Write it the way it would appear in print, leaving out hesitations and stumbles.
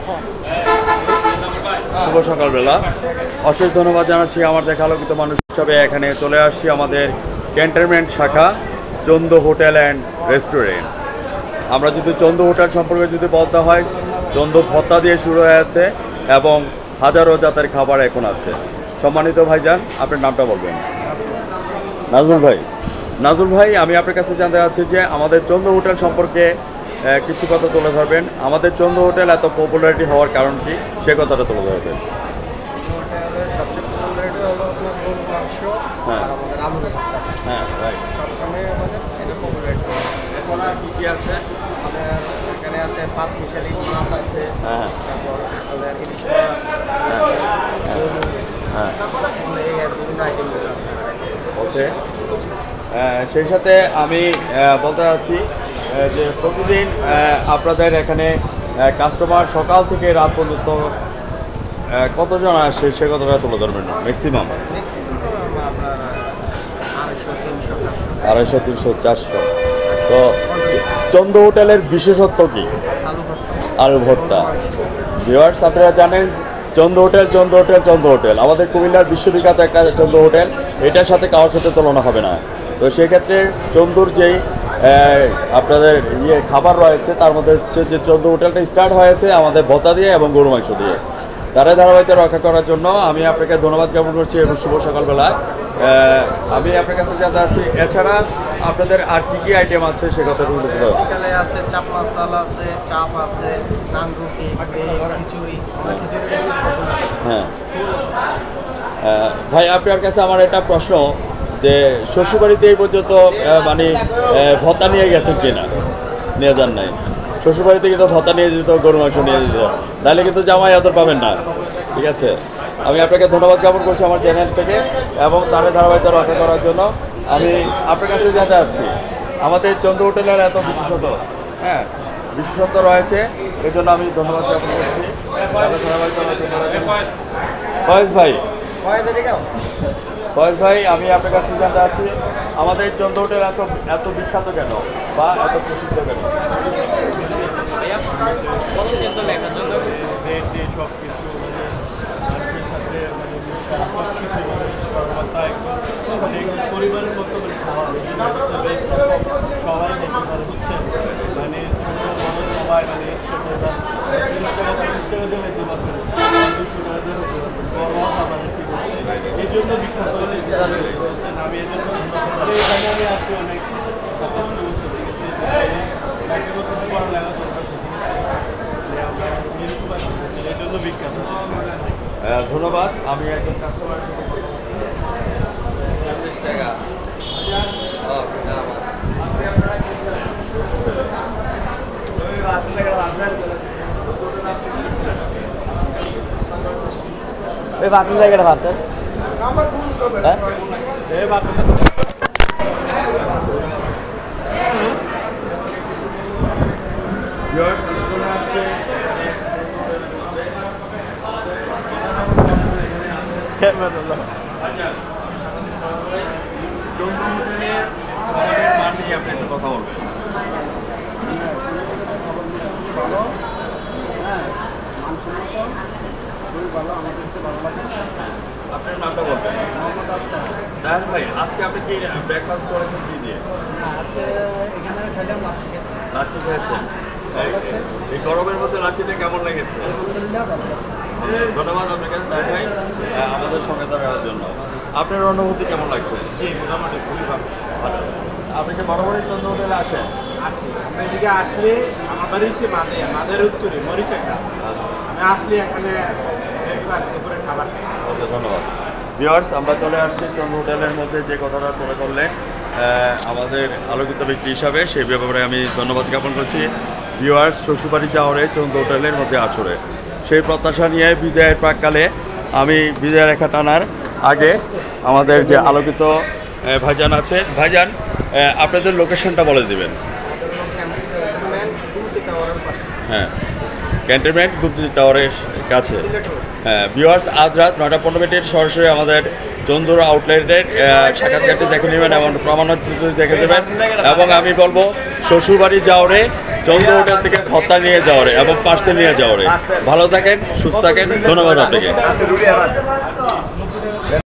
শুভ সকালবেলা। অশেষ ধন্যবাদ জানাচ্ছি আমার দেখা আলোকিত মানুষ হিসাবে এখানে চলে আসছি আমাদের ক্যান্টনমেন্ট শাখা চন্দু হোটেল অ্যান্ড রেস্টুরেন্ট। আমরা যদি চন্দু হোটেল সম্পর্কে যদি বলতে হয়, চন্দু ভত্তা দিয়ে শুরু হয়েছে এবং হাজারো জাতের খাবার এখন আছে। সম্মানিত ভাইজান, আপনার নামটা বলবেন। নাজমুল ভাই। নাজমুল ভাই, আমি আপনার কাছে জানতে চাচ্ছি যে আমাদের চন্দু হোটেল সম্পর্কে কিছু কথা তুলে ধরবেন। আমাদের চন্দু হোটেল এত পপুলারিটি হওয়ার কারণ কি, সে কথাটা তুলে ধরবেন। হ্যাঁ হ্যাঁ রাইট। এখন আর কী কী আছে? এখানে আছে 5 মিশালি মাছ আছে। হ্যাঁ তারপর হ্যাঁ বিভিন্ন আইটেম আছে। ওকে। সেই সাথে আমি বলতে চাচ্ছি যে প্রতিদিন আপনাদের এখানে কাস্টমার সকাল থেকে রাত পর্যন্ত কতজন আসে সে কথাটা তুলে ধরবেন ম্যাক্সিমাম? আপনার 250, 300, 400। তো চন্দু হোটেলের বিশেষত্ব কি? আলু ভর্তা। ভিউয়ার্স, আপনারা জানেন Chandu hotel, Chandu hotel, Chandu hotel আমাদের কুমিল্লার বিশ্ববিখ্যাত একটা চন্দু হোটেল। এটার সাথে কারোর সাথে তুলনা হবে না। তো সেক্ষেত্রে চন্দুর যেই আপনাদের খাবার রয়েছে তার মধ্যে হচ্ছে যে চন্দু হোটেলটা স্টার্ট হয়েছে আমাদের ভর্তা দিয়ে এবং গরু মাংস দিয়ে। তারা ধারাবাহিকতা রক্ষা করার জন্য আমি আপনাকে ধন্যবাদ জ্ঞাপন করছি এবং শুভ সকালবেলা। আমি আপনার কাছে জানতে চাচ্ছি এছাড়া আপনাদের আর কি কি আইটেম আছে সে কথা বলতে হবে। বিকালে আছে চাপ মশলা আছে, চাপ আছে, নান রুটি, খিচুড়ি। হ্যাঁ ভাই, আপনার কাছে আমার একটা প্রশ্ন যে শ্বশুরবাড়িতে এই পর্যন্ত মানে ভত্তা নিয়ে গেছেন কিনা? নিয়ে যান নাই? শ্বশুরবাড়িতে কিন্তু ভত্তা নিয়ে যেত, গরু মাংস নিয়ে যেত, তাহলে কিন্তু জামাই আদর পাবেন না। ঠিক আছে, আমি আপনাকে ধন্যবাদ জ্ঞাপন করছি আমার চ্যানেল থেকে এবং তার ধারাবাহিকতা রক্ষা করার জন্য। আমি আপনার কাছে জানতে চাচ্ছি আমাদের চন্দু হোটেলের এত বিশেষত্ব, হ্যাঁ বিশেষত্ব রয়েছে, এই জন্য আমি ধন্যবাদ জ্ঞাপন করছি। ফয়েজ ভাই, ফয়েজ ভাই, আমি আপনার কাছে জানতে চাচ্ছি আমাদের চন্দু হোটেল এত বিখ্যাত কেন বা এত প্রসিদ্ধ কেন? পরিবারের মতো করে খাওয়া সবাই দেখতে পারে, বুঝছেন? মানে ছোট বড় সবাই মানে 30 টাকা 40 টাকা দিয়ে হইতে পারবে, 200 টাকা দিয়ে হতে পারবে, বড় খাবারের কি করছে এই জন্য বিখ্যাত হয়েছে। আমি এই জন্য এখানে আমি আছি অনেক কষ্ট করতে দেখেছি, তাকে কিছু পড়ালেখা দরকার আমরা যেহেতু এই জন্য বিখ্যাত। ধন্যবাদ। আমি একজন কাস্টমার টাকা ওই বাসের জায়গাটা বাসের আপনি একটু কথা বলবেন। আপনার নামটা বলবেন। দায়ান ভাই, আজকে আপনি কি ব্রেকফাস্ট করেছেন কি দিয়ে? আজকে এখানে খেলাম লাচ্ছি খেয়েছেন? এই গরমের মধ্যে লাচ্ছিটা কেমন লেগেছে? ধন্যবাদ আপনাকে দায়ান ভাই আমাদের সঙ্গে থাকার জন্য। আপনার অনুভূতি কেমন লাগছে? জি, মোটামুটি খুবই ভালো। ভালো। আপনি কি বরাবরই চন্দ্র হোটেলে আসেন? আসি, আমরা এদিকে আসলে আমার বাড়ি হচ্ছে মাদের উত্তরে মরিচাকা। আমি আসলে এখানে ব্রেকফাস্ট দুপুরে খাবার খাই। ওকে, ধন্যবাদ। ভিউয়ার্স, আমরা চলে আসছি চন্দ্র হোটেলের মধ্যে যে কথাটা তুলে ধরলেন আমাদের আলোকিত ব্যক্তি হিসাবে, সেই ব্যাপারে আমি ধন্যবাদ জ্ঞাপন করছি। ভিউয়ার্স, শ্বশুরবাড়ি যাওয়ারে চন্দ্র হোটেলের মধ্যে আসরে সেই প্রত্যাশা নিয়ে বিদায়ের প্রাককালে আমি বিদায় রেখা টানার আগে আমাদের যে আলোকিত ভাইজান আছে, ভাইজান আপনাদের লোকেশনটা বলে দেবেন। হ্যাঁ, ক্যান্টনমেন্ট গুপ্তি টাওয়ারের কাছে। হ্যাঁ ভিউয়ার্স, আজ রাত 9:15 সরাসরি আমাদের চন্দুর আউটলেটের সাক্ষাৎকারটি দেখে নেবেন এবং প্রমাণ দেখে দেবেন। এবং আমি বলবো শ্বশুরবাড়ি যাওয়ারে চন্দ্র হোটেল থেকে ভত্তা নিয়ে যাওয়ারে এবং পার্সেল নিয়ে যাওয়ারে। ভালো থাকেন, সুস্থ থাকেন, ধন্যবাদ আপনাকে।